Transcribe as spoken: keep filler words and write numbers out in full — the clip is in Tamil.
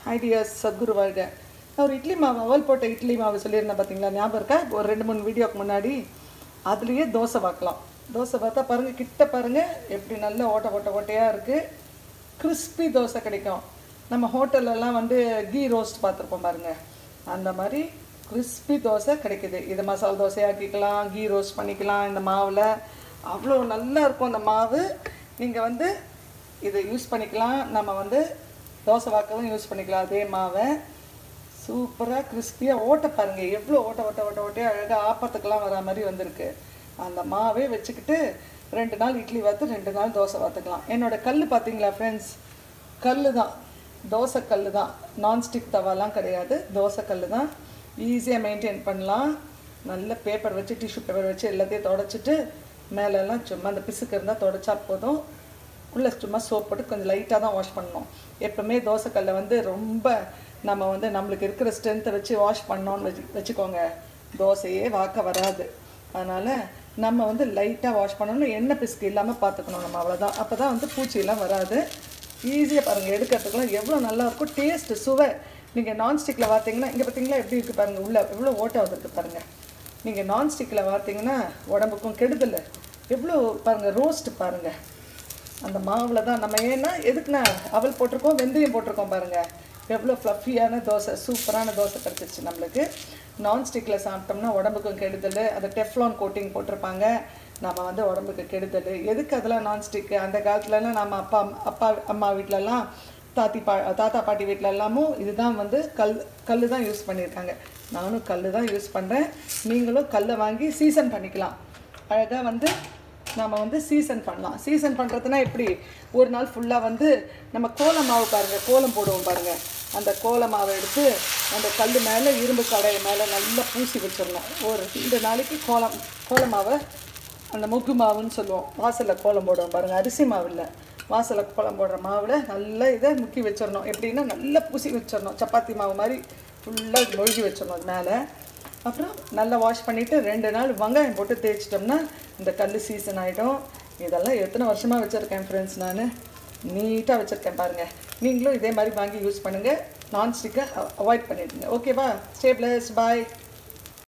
ஐடியாஸ் சத்குரு வாழ்க. நான் ஒரு இட்லி மாவு அவல் போட்ட இட்லி மாவு சொல்லியிருந்தேன் பார்த்தீங்களா, ஞாபகம் இருக்கா? ஒரு ரெண்டு மூணு வீடியோக்கு முன்னாடி அதுலேயே தோசை பார்க்கலாம். தோசை பார்த்தா பாருங்கள், கிட்ட பாருங்கள் எப்படி நல்ல ஓட்ட ஓட்ட ஓட்டையாக இருக்குது. கிறிஸ்பி தோசை கிடைக்கும். நம்ம ஹோட்டல்லலாம் வந்து கீ ரோஸ்ட் பார்த்துருப்போம் பாருங்கள், அந்த மாதிரி கிறிஸ்பி தோசை கிடைக்குது. இது மசாலா தோசையாக்கிக்கலாம், கீ ரோஸ்ட் பண்ணிக்கலாம். இந்த மாவில் அவ்வளோ நல்லா இருக்கும். அந்த மாவு நீங்கள் வந்து இதை யூஸ் பண்ணிக்கலாம். நம்ம வந்து தோசை வாக்கவும் யூஸ் பண்ணிக்கலாம். அதே மாவை சூப்பராக கிறிஸ்பியாக ஓட்ட பாருங்கள், எவ்வளோ ஓட்ட ஓட்ட ஓட்ட ஓட்டையாக அழகாக ஆப்பத்துக்கெலாம் வர மாதிரி வந்திருக்கு. அந்த மாவே வச்சுக்கிட்டு ரெண்டு நாள் இட்லி வாத்து, ரெண்டு நாள் தோசை வாத்துக்கலாம். என்னோடய கல் பார்த்தீங்களா ஃப்ரெண்ட்ஸ், கல் தான், தோசை கல் தான், நான்ஸ்டிக் தவாலாம் கிடையாது, தோசை கல் தான். ஈஸியாக மெயின்டைன் பண்ணலாம். நல்ல பேப்பர் வச்சு, டிஷ்யூ பேப்பர் வச்சு எல்லாத்தையும் தொடச்சிட்டு மேலெல்லாம் சும்மா அந்த பிசுக்கு இருந்தால் தொடச்சா போதும். உள்ளே சும்மா சோப் போட்டு கொஞ்சம் லைட்டாக தான் வாஷ் பண்ணணும். எப்போவுமே தோசைக்கல்லை வந்து ரொம்ப நம்ம வந்து நம்மளுக்கு இருக்கிற ஸ்ட்ரென்த்தை வச்சு வாஷ் பண்ணோன்னு வச்சு வச்சுக்கோங்க, தோசையே வாக்க வராது. அதனால் நம்ம வந்து லைட்டாக வாஷ் பண்ணணும், எண்ணெய் பிசுக்கு இல்லாமல் பார்த்துக்கணும் நம்ம, அவ்வளோதான். அப்போ தான் வந்து பூச்சியெல்லாம் வராது. ஈஸியாக பாருங்கள், எடுக்கிறதுக்குலாம் எவ்வளோ நல்லாயிருக்கும் டேஸ்ட்டு, சுவை. நீங்கள் நான்ஸ்டிக்கில் பார்த்தீங்கன்னா இங்கே பார்த்தீங்களா எப்படி இருக்குது பாருங்கள், உள்ளே எவ்வளோ ஓட்டை வந்துருக்கு பாருங்கள். நீங்கள் நான்ஸ்டிக்கில் பார்த்தீங்கன்னா உடம்புக்கும் கெடுதல். எவ்வளோ பாருங்கள், ரோஸ்ட்டு பாருங்கள் அந்த மாவில் தான். நம்ம ஏன்னா எதுக்குன்னா அவல் போட்டிருக்கோம், வெந்தயம் போட்டிருக்கோம் பாருங்கள், எவ்வளோ ஃப்ளஃபியான தோசை, சூப்பரான தோசை கிடச்சிருச்சு நம்மளுக்கு. நான்ஸ்டிக்கில் சாப்பிட்டோம்னா உடம்புக்கும் கெடுதல். அதை டெஃப்லான் கோட்டிங் போட்டிருப்பாங்க, நம்ம வந்து உடம்புக்கு கெடுதல். எதுக்கு அதெல்லாம் நான்ஸ்டிக்கு? அந்த காலத்துலலாம் நம்ம அப்பா அப்பா அம்மா வீட்டிலலாம், தாத்தி பா தாத்தா பாட்டி வீட்டில் எல்லாமும் இதுதான் வந்து கல் கல் தான் யூஸ் பண்ணியிருக்காங்க. நானும் கல் தான் யூஸ் பண்ணுறேன். நீங்களும் கல்லை வாங்கி சீசன் பண்ணிக்கலாம். அழகாக வந்து நம்ம வந்து சீசன் பண்ணலாம். சீசன் பண்ணுறதுனா எப்படி, ஒரு நாள் ஃபுல்லாக வந்து நம்ம கோலம் மாவு பாருங்கள், கோலம் போடுவோம் பாருங்கள், அந்த கோல மாவை எடுத்து அந்த கல் மேலே, இரும்பு கடையை மேலே நல்லா பூசி வச்சிடணும். ஒரு ரெண்டு நாளைக்கு கோலம் கோல மாவை, அந்த முக்கு மாவுன்னு சொல்லுவோம், வாசலில் கோலம் போடுவோம் பாருங்கள், அரிசி மாவு இல்லை, வாசலில் கோலம் போடுற மாவில் நல்லா இதை முக்கி வச்சிடணும். எப்படின்னா நல்லா பூசி வச்சிடணும், சப்பாத்தி மாவு மாதிரி ஃபுல்லாக மொழுகி வச்சிடணும் அது மேலே. அப்புறம் நல்லா வாஷ் பண்ணிவிட்டு ரெண்டு நாள் வெங்காயம் போட்டு தேய்ச்சிட்டோம்னா இந்த கல் சீசன் ஆகிடும். இதெல்லாம் எத்தனை வருஷமாக வச்சுருக்கேன் ஃப்ரெண்ட்ஸ், நான் நீட்டாக வச்சுருக்கேன் பாருங்கள். நீங்களும் இதே மாதிரி வாங்கி யூஸ் பண்ணுங்கள். நான்ஸ்டிக்கை அவாய்ட் பண்ணிடுங்க. ஓகேவா? ஸ்டே பிளஸ்ட், பாய்.